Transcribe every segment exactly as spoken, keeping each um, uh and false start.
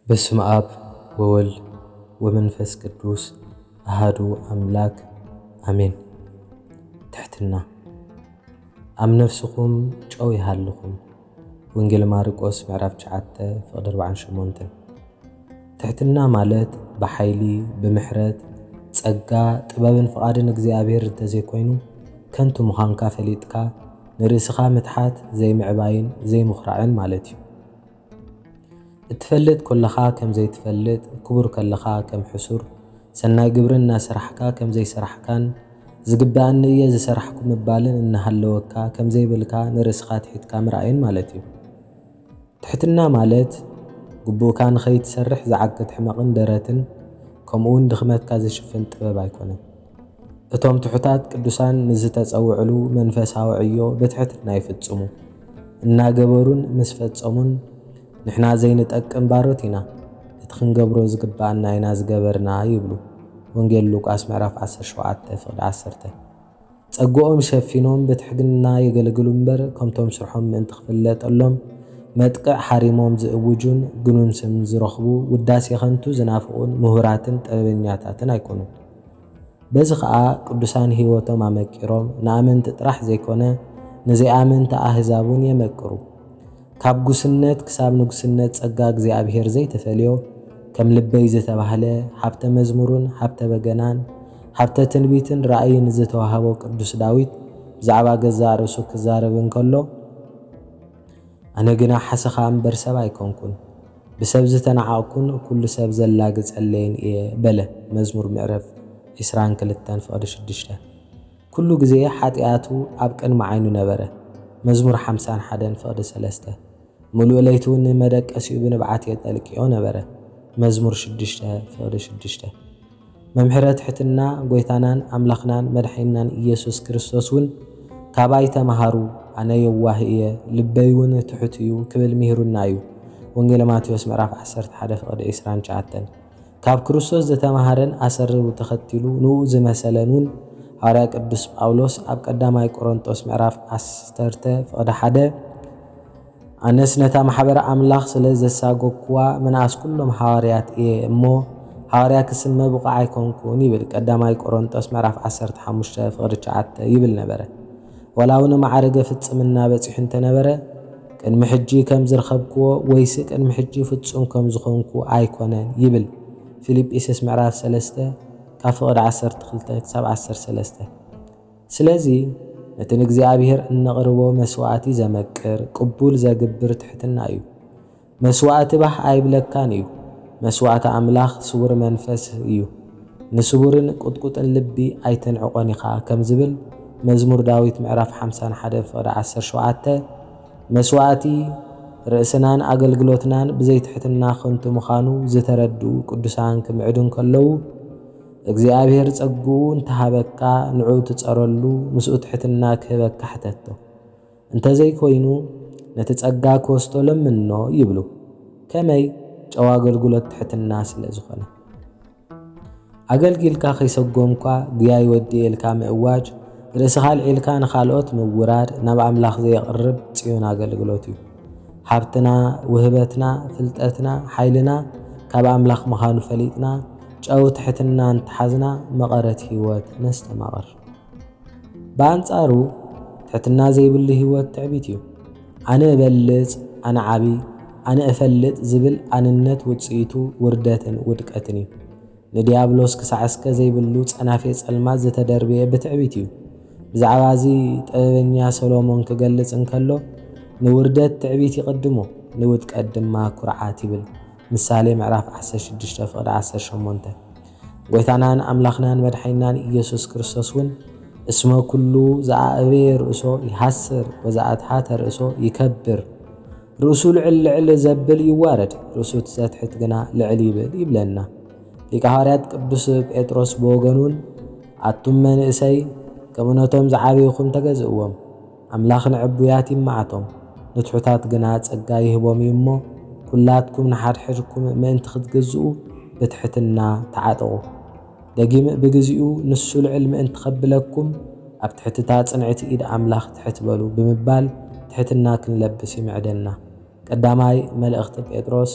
በስመ አብ ወወልድ ወመንፈስ ቅዱስ አሐዱ አምላክ አሜን። ትሕትና አብ ነፍስኩም ጨው ይሃልኩም። ወንጌል ማርቆስ ምዕራፍ ትሽዓተ ፍቅዲ አርባዓን ሸሞንተን። ትሕትና ማለት በኃይሊ ብምሕረት ጸጋ ጥበብን ፍቃድን እግዚአብሔር እንተዘይኮይኑ ከንቱ ምዃንካ ፈሊጥካ ንርእስኻ ምትሓት ዘይምዕባይን ዘይምኽራዕን ማለት እዩ። እትፈልጥ ኩለኻ ከም ዘይትፈልጥ ክቡር ከለኻ ከም ሕሱር ሰናይ ግብርን እናሰራሕካ ከም ዘይሰራሕካን ዝግባእኒ እየ ዝሰራሕኩ ምባልን እናሃለወካ ከም ዘይብልካ ንርእስኻ ትሒትካ ምርኣይን ማለት እዩ። ትሕትና ማለት ግቡእካ ንኸይትሰርሕ ዝዓግት ሕመቕን ደረትን ከምኡውን ድኽመትካ ዝሽፍን ጥበብ ኣይኮነን። እቶም ትሑታት ቅዱሳን ንዝተጸውዕሉ መንፈሳዊ ዕዮ ብትሕትና ይፍጽሙ እናገበሩን ምስ ፈጸሙን ንሕና ዘይንጠቅም ባሮት ኢና እቲ ክንገብሮ ዝግባአና ኢና ዝገበርና ይብሉ። ወንጌል ሉቃስ ምዕራፍ ዓሰርተ ሸውዓተ ፍቅዲ ዓሰርተ። ጸግኦም ሸፊኖም ብትሕግና የገልግሉ እምበር ከምቶም ስርሖም ምእንቲ ክፍለጠሎም መጥቅዕ ሓሪሞም ዝእውጁን ግኑን ስም ዝረኽቡ ውዳሴ ከንቱ ዝናፍቑን ምሁራትን ጥበበኛታትን ኣይኮኑን። በዚ ከዓ ቅዱሳን ህይወቶም ኣመቂሮም ንኣመንቲ ጥራሕ ዘይኮነ ንዘይኣመንቲ ኣህዛቡን የመቅሩ። ካብ ጉስነት ክሳብ ንጉስነት ጸጋ እግዚአብሔር ዘይተፈልዮ ከም ልበይ ዝተባህለ ሓብተ መዝሙሩን ሓብተ በገናን ሓብተ ትንቢትን ራእይን ዝተዋሃቦ ቅዱስ ዳዊት ብዛዕባ ገዛ ርእሱ ክዛረብ እንከሎ ኣነ ግና ሓሰኻ እምበር ሰብ ኣይኮንኩን ብሰብ ዝተናዓቕኩን ኩሉ ሰብ ዘላግጸለይን እየ በለ። መዝሙር ምዕራፍ ዒስራን ክልተን ፍቅዲ ሽዱሽተ። ኩሉ ግዜ ሓጢኣቱ ኣብ ቅድሚ ዓይኑ ነበረ። መዝሙር ሓምሳን ሓደን ፍቅዲ ሰለስተ። ሙሉእ ለይቱ ንመደቀሲኡ ብንብዓት የጠልቂዮ ነበረ። መዝሙር ሽዱሽተ ፍቅዲ ሽዱሽተ። መምሕረ ትሕትና ጎይታናን ኣምላኽናን መድሓኒናን ኢየሱስ ክርስቶስ እውን ካባይ ተምሃሩ ኣነ የዋህ እየ ልበይ እውን ትሑት እዩ ክብል ምሂሩና እዩ። ወንጌል ማቴዎስ ምዕራፍ ዓሰርተ ሓደ ፍቅዲ ዒስራን ትሽዓተን። ካብ ክርስቶስ ዝተምሃረን ኣሰሪሩ ተኸቲሉ ንኡ ዝመሰለን እውን ሐዋርያ ቅዱስ ጳውሎስ ኣብ ቀዳማይ ቆሮንጦስ ምዕራፍ ዓሰርተ ፍቅዲ ሓደ ኣነስ ነታ ማሕበረ ኣምላኽ ስለ ዘሳጎክዋ መናእስ ኩሎም ሓዋርያት እየ እሞ ሓዋርያ ክስመ ብቑዕ ኣይኮንኩን ይብል። ቀዳማይ ቆሮንጦስ ምዕራፍ ዓሰርተ ሓሙሽተ ፍቅዲ ትሽዓተ ይብል ነበረ። ወላ እውን ማዕረገ ፍጽምና በፂሑ እንተነበረ ቅድሚ ሕጂ ከም ዝረኸብክዎ ወይስ ቅድሚ ሕጂ ፍጹም ከም ዝኾንኩ ኣይኮነን ይብል። ፊልጵስዩስ ምዕራፍ ሰለስተ ካብ ፍቅዲ ዓሰርተ ክልተ ክሳብ ዓሰርተ ሰለስተ። ስለዚ ነቲ ንእግዚአብሔር እነቕርቦ መስዋዕቲ ዘመቅር ቅቡል ዘግብር ትሕትና እዩ። መስዋዕቲ ባህ ኣይብለካን እዩ። መስዋዕቲ ኣምላኽ ስውር መንፈስ እዩ። ንስውርን ቁጥቁጥን ልቢ ኣይተንዕቆን ኢኻ ከም ዝብል መዝሙር ዳዊት ምዕራፍ ሓምሳን ሓደ ፍቅዲ ዓሰርተ ሸውዓተ። መስዋዕቲ ርእስናን ኣገልግሎትናን ብዘይትሕትና ከንቱ ምዃኑ ዝተረድኡ ቅዱሳን ክምዕዱን ከለዉ እግዚአብሔር ጸጉኡ እንተሃበካ ንዑ ትጸረሉ ምስኡ ትሕትና ክህበካ ሕተቶ እንተዘይኮይኑ ነቲ ጸጋ ክወስዶ ለምኖ ይብሉ። ከመይ ጨዋ ኣገልግሎት ትሕትና ስለ ዝኾነ ኣገልጊልካ ከይሰጎምካ ግያይ ወዲኤልካ ምእዋጅ ርእስኻ ኣልዒልካ ንኻልኦት ምውራድ ናብ ኣምላኽ ዘየቕርብ ጽዮን ኣገልግሎት እዩ። ሓብትና ውህበትና ፍልጠትና ሓይልና ካብ ኣምላኽ ምዃኑ ፈሊጥና ጨው ትሕትና እንተሓዝና መቐረት ህይወት ነስተማቐር። ብኣንጻሩ ትሕትና ዘይብሉ ህይወት ትዕቢት እዩ። ኣነ እበልጽ ኣነ ዓቢ ኣነ እፈልጥ ዝብል ኣንነት ውፅኢቱ ውርደትን ውድቀትን እዩ። ንዲያብሎስ ክሳዕስከ ዘይብሉ ጸናፌ ጸልማት ዝተደርበየ ብትዕቢት እዩ። ብዛዕባ እዚ ጥበበኛ ሰሎሞን ክገልጽ እንከሎ ንውርደት ትዕቢት ይቕድሞ ንውድቀት ድማ ኩርዓት ይብል። ምሳሌ ምዕራፍ ዓሰርተ ሽዱሽተ ፍቅዲ ዓሰርተ ሸሞንተ። ጎይታናን ኣምላኽናን መድሓኒናን ኢየሱስ ክርስቶስ እውን እስመ ኩሉ ዝኣበየ ርእሶ ይሃስር ወዝኣትሓተ ርእሶ ይከብር። ርእሱ ልዕል ልዕል ዘብል ይዋረድ ርእሱ ትሰትሕት ግና ልዕል ይብል ይብለና። ሊቀ ሐዋርያት ቅዱስ ጴጥሮስ ብወገኑን ኣቱም መንእሰይ ከም እውነቶም ዝዓበይኹም ተገዝእዎም ኣምላኽ ንዕቡያት ይማዓቶም ንትሑታት ግና ጸጋ ይህቦም እዩ እሞ ኩላትኩም ንሓድሕድኩም ምእንቲ ክትገዝኡ ብትሕትና ተዓጥቑ። ደጊም ብግዚኡ ንሱ ልዕል ምእንቲ ከብለኩም ኣብ ትሕትታ ጽንዕቲ ኢድ ኣምላኽ ትሕትበሉ ብምባል ትሕትና ክንለብስ ይምዕደና። ቀዳማይ መልእኽቲ ጴጥሮስ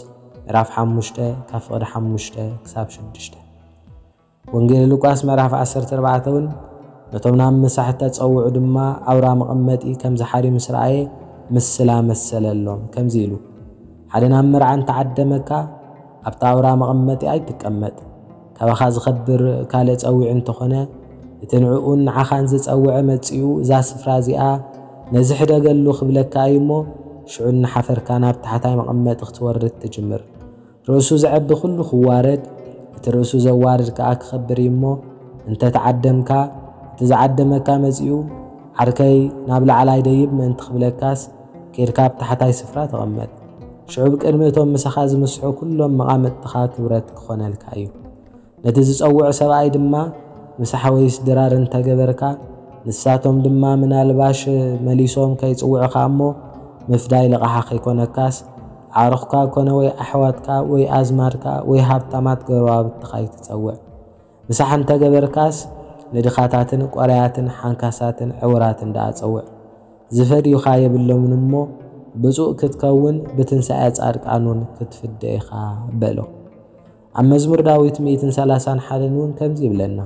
ምዕራፍ ሓሙሽተ ካብ ፍቕዲ ሓሙሽተ ክሳብ ሽዱሽተ ወንጌል ሉቃስ ምዕራፍ ዓሰርተ ኣርባዕተ እውን ነቶም ናብ ምሳሕ ተጸውዑ ድማ ኣውራ መቐመጢ ከም ዝሓሪ ምስ ረኣየ ምስላ መሰለሎም ከምዚ ኢሉ ሓደ ናብ መርዓ እንተዓደመካ ኣብታ ኣውራ መቐመጢ ኣይትቀመጥ ካባኻ ዝኸብር ካልእ ጸዊዕ እንተኾነ እቲ ንዕኡን ንዓኻን ዝጸውዐ መጺኡ እዛ ስፍራ እዚኣ ነዚ ሕደገሉ ክብለካ እዩ እሞ ሽዑ እናሓፈርካ ናብ ታሕታይ መቐመጢ ክትወርድ ትጅምር ርእሱ ዝዕቢ ኩሉ ክዋረድ እቲ ርእሱ ዘዋርድ ከዓ ክኸብር እዩ እሞ እንተተዓደምካ እቲ ዝዓደመካ መጺኡ ዓርከይ ናብ ላዕላይ ደይብ ምእንቲ ክብለካስ ከይድካ ኣብ ታሕታይ ስፍራ ተቐመጥ ሽዑ ብቅድሚ እቶም ምሳኻ ዝምስሑ ኩሎም መቓመጥትኻ ክብረት ክኾነልካ እዩ ነቲ ዝጸውዕ ሰብኣይ ድማ ምሳሕ ወይስ ድራር እንተገበርካ ንሳቶም ድማ ምናልባሽ መሊሶም ከይጽውዑኻ እሞ ምፍዳይ ልቓሓ ከይኮነካስ ዓርኽካ ኮነ ወይ ኣሕዋትካ ወይ ኣዝማድካ ወይ ሃብታማት ገረባብትኻ ይትጸውዕ ምሳሕ እንተገበርካስ ንድኻታትን ቆርያትን ሓንካሳትን ዕውራትን ደኣ ጸውዕ ዝፈድዩኻ የብሎምን እሞ ብፁእ ክትከውን ብትንሣኤ ጻድቃኑን ክትፍደ ኢኻ በሎ ኣብ መዝሙር ዳዊት مئة وثلاثة وواحد እውን ከምዚ ይብለና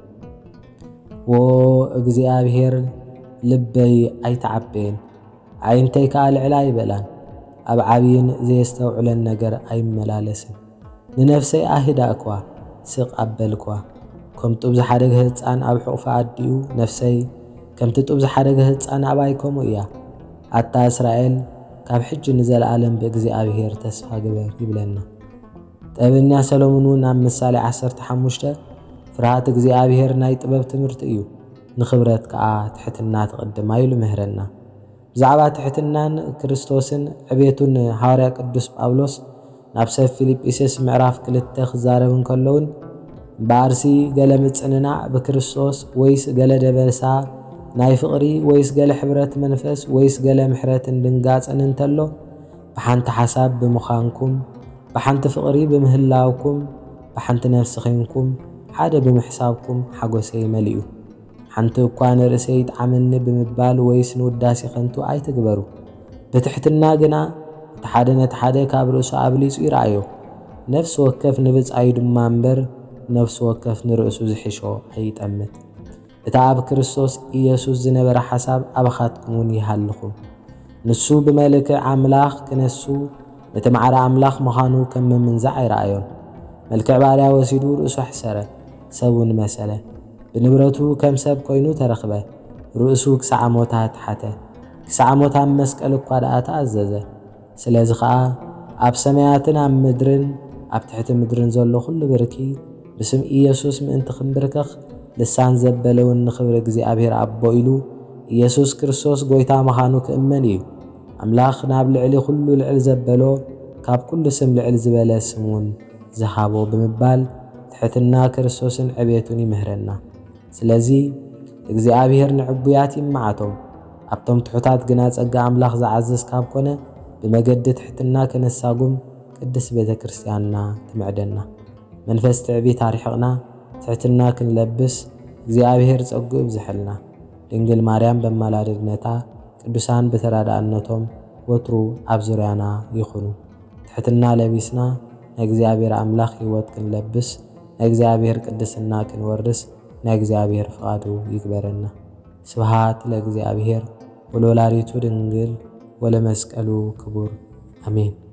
ወ እግዚአብሔር ልበይ ኣይተዓበየን ዓይንተይ ከዓ ልዕላ ይበላን ኣብ ዓብይን ዘየስተውዕለን ነገር ኣይመላለስን ንነፍሰይ ኣህዳእኳ ስቕ ኣበልኳ ከም ጡብ ዝሓደገ ህፃን ኣብ ሕቑፋ ኣዲኡ ነፍሰይ ከምቲ ጡብ ዝሓደገ ህፃን ኣብ ኣይኮሙ እያ ኣታ እስራኤል ካብ ሕጂ ንዘለዓለም ብእግዚአብሔር ተስፋ ግበር ይብለና ጠበኛ ሰሎሞን እውን ኣብ ምሳሌ ዓሰርተ ሓሙሽተ ፍርሃት እግዚአብሔር ናይ ጥበብ ትምህርቲ እዩ ንኽብረት ከዓ ትሕትና ትቕድማ ኢሉ ምህረና ብዛዕባ ትሕትናን ክርስቶስን ዕቤቱን ሐዋርያ ቅዱስ ጳውሎስ ናብ ሰብ ፊልጵስዩስ ምዕራፍ ክልተ ክዛረብ እንከሎውን ባርሲ ገለ ምጽንናዕ ብክርስቶስ ወይስ ገለ ደበሳ ናይ ፍቕሪ ወይስ ገለ ሕብረት መንፈስ ወይስ ገለ ምሕረትን ድንጋጽን እንተሎ ብሓንቲ ሓሳብ ብምዃንኩም ብሓንቲ ፍቕሪ ብምህላውኩም ብሓንቲ ነፍሲ ኺንኩም ሓደ ብምሕሳብኩም ሓጎሰይ መሊኡ ሓንቲ እኳ ንርእሰይ ጣዕምኒ ብምባል ወይስ ንውዳሴ ኸንቱ ኣይትግበሩ ብትሕትና ግና እቲ ሓደ ነቲ ሓደ ካብ ርእሱ ኣብሊጹ ይረአዮ ነፍሲ ወከፍ ንብጻዩ ድማ እምበር ነፍሲ ወከፍ ንርእሱ ዝሕሾ ኣይጠምት እታ ኣብ ክርስቶስ ኢየሱስ ዝነበረ ሓሳብ ኣባኻትኩም እውን ይሃልኹም ንሱ ብመልክዕ ኣምላኽ ክነሱ ነቲ ማዕረ ኣምላኽ ምዃኑ ከም ምምንዛዕ ኣይረአዮን መልክዕ ባርያ ወሲዱ ርእሱ ኣሕሰረ ሰቡን መሰለ ብንብረቱ ከም ሰብ ኮይኑ ተረኽበ ርእሱ ክሳዕ ሞታ ተሓተ ክሳዕ ሞታ መስቀል እኳ ደኣ ተኣዘዘ ስለዚ ከዓ ኣብ ሰማያትን ኣብ ምድርን ኣብ ትሕቲ ምድርን ዘሎ ኩሉ ብርኪ ብስም ኢየሱስ ምእንቲ ክንብርከኽ ልሳን ዘበለውን ንኽብሪ እግዚኣብሔር ኣቦ ኢሉ ኢየሱስ ክርስቶስ ጎይታ ምዃኑ ክእመን እዩ ኣምላኽ ናብ ልዕሊ ኩሉ ልዕል ዘበሎ ካብ ኩሉ ስም ልዕል ዝበለ ስሙን ዝሃቦ ብምባል ትሕትና ክርስቶስን ዕቤቱን ይምህረና ስለዚ እግዚአብሔር ንዕቡያት ይመዓቶም ኣብቶም ትሑታት ግና ጸጋ ኣምላኽ ዝዓዝዝ ካብ ኮነ ብመገዲ ትሕትና ከነሳጉም ቅድስ ቤተ ክርስቲያንና ትምዕደና መንፈስ ትዕቢት ኣርሒቕና ትሕትና ክንለብስ እግዚአብሔር ጸጉኡ ይብዝሐልና ድንግል ማርያም በማላድነታ ቅዱሳን በተራዳእነቶም ወትሩ ኣብ ዙርያና ይኹኑ ትሕትና ለቢስና ናይ እግዚአብሔር ኣምላኽ ሕይወት ክንለብስ ናይ እግዚአብሔር ቅድስና ክንወርስ ናይ እግዚአብሔር ፍቓዱ ይግበረና ስብሃት ለእግዚአብሔር ወለወላዲቱ ድንግል ወለመስቀሉ ክቡር አሜን